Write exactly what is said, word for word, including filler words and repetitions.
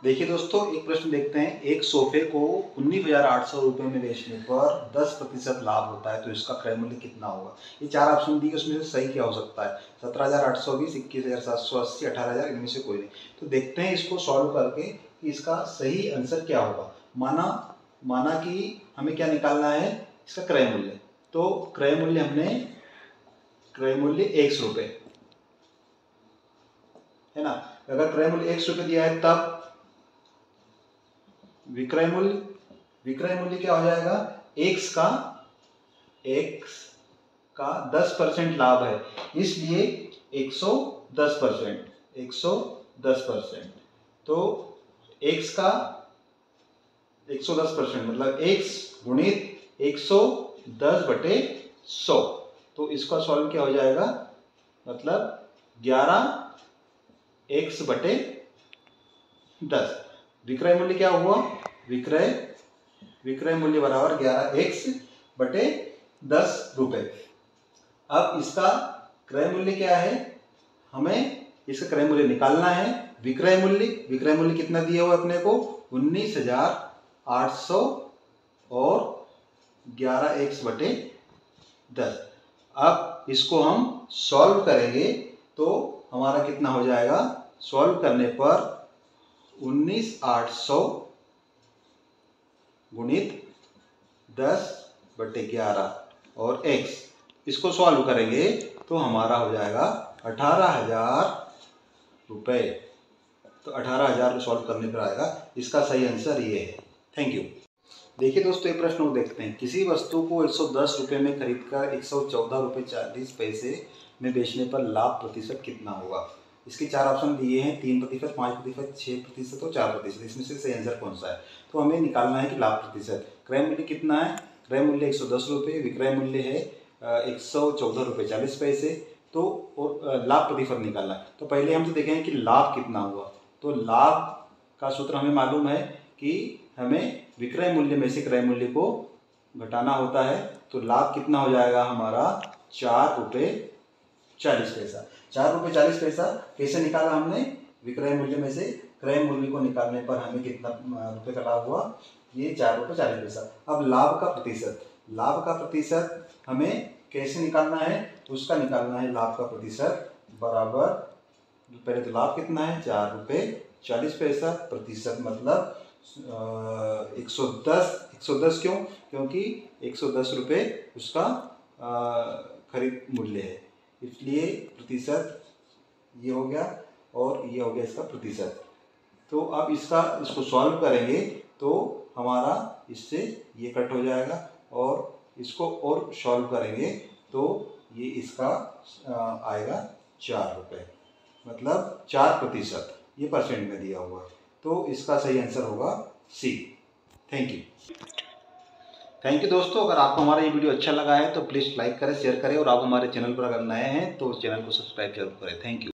देखिए दोस्तों, एक प्रश्न देखते हैं। एक सोफे को उन्नीस हजार आठ सौ रुपये में बेचने पर दस प्रतिशत लाभ होता है तो इसका क्रय मूल्य कितना होगा। ये चार ऑप्शन दिए, उसमें से सही क्या हो सकता है। सत्रह हजार आठ सौ बीस, इक्कीस हजार सात सौ अस्सी, अठारह हजार, इनमें से कोई नहीं। तो देखते हैं इसको सॉल्व करके कि इसका सही आंसर क्या होगा। माना माना कि हमें क्या निकालना है, इसका क्रय मूल्य। तो क्रय मूल्य हमने क्रय मूल्य एक सौ रुपये है ना। अगर क्रय मूल्य एक सौ रुपये दिया है तब विक्रय मूल्य विक्रय मूल्य क्या हो जाएगा, एक्स का एक्स का दस परसेंट लाभ है, इसलिए एक सौ दस परसेंट एक सौ दस परसेंट। तो एक्स का एक सौ दस परसेंट मतलब एक्स गुणित एक सौ दस बटे सौ। तो इसका सॉल्व क्या हो जाएगा, मतलब ग्यारह एक्स बटे दस। विक्रय मूल्य क्या हुआ, विक्रय विक्रय मूल्य बराबर ग्यारह एक्स बटे दस रुपए। अब इसका क्रय मूल्य क्या है, हमें इसका क्रय मूल्य निकालना है। विक्रय मूल्य विक्रय मूल्य कितना दिया हुआ अपने को, उन्नीस हजार आठ सौ और ग्यारह एक्स बटे दस। अब इसको हम सॉल्व करेंगे तो हमारा कितना हो जाएगा, सॉल्व करने पर उन्नीस आठ सौ गुणित दस बटे ग्यारह और x, इसको सॉल्व करेंगे तो हमारा हो जाएगा अठारह हजार रुपये। तो अठारह हजार सॉल्व करने पर आएगा, इसका सही आंसर ये है। Thank you. देखिए दोस्तों, एक प्रश्न को देखते हैं। किसी वस्तु को एक सौ दस रुपये में खरीदकर एक सौ चौदह रुपये चालीस पैसे में बेचने पर लाभ प्रतिशत कितना होगा। इसके चार ऑप्शन दिए हैं, तीन प्रतिशत, पाँच प्रतिशत, छः प्रतिशत और चार प्रतिशत। इसमें से सही आंसर कौन सा है। तो हमें निकालना है कि लाभ प्रतिशत। क्रय मूल्य कितना है, क्रय मूल्य एक सौ दस रुपये, विक्रय मूल्य है एक सौ चौदह रुपये चालीस पैसे। तो और लाभ प्रतिशत निकालना है। तो पहले हम तो देखेंगे कि लाभ कितना हुआ। तो लाभ का सूत्र हमें मालूम है कि हमें विक्रय मूल्य में से क्रय मूल्य को घटाना होता है। तो लाभ कितना हो जाएगा हमारा, चार रुपये चालीस पैसा। चार रुपये चालीस पैसा कैसे निकाला हमने, विक्रय मूल्य में से क्रय मूल्य को निकालने पर हमें कितना रुपये का लाभ हुआ, ये चार रुपये चालीस पैसा। अब लाभ का प्रतिशत लाभ का प्रतिशत हमें कैसे निकालना है, उसका निकालना है लाभ का प्रतिशत बराबर, पहले तो लाभ कितना है, चार रुपये चालीस पैसा, प्रतिशत मतलब एक सौ दस एक सौ दस क्यों, क्योंकि एक सौ दस रुपये उसका खरीद मूल्य है, इसलिए प्रतिशत ये हो गया और ये हो गया इसका प्रतिशत। तो अब इसका इसको सॉल्व करेंगे तो हमारा इससे ये कट हो जाएगा और इसको और सॉल्व करेंगे तो ये इसका आएगा चार रुपये, मतलब चार प्रतिशत, ये परसेंट में दिया हुआ। तो इसका सही आंसर होगा C. Thank you. Thank you दोस्तों, अगर आपको हमारा ये वीडियो अच्छा लगा है तो प्लीज़ लाइक करें, शेयर करें और आप हमारे चैनल पर अगर नए हैं तो चैनल को सब्सक्राइब जरूर करें। Thank you.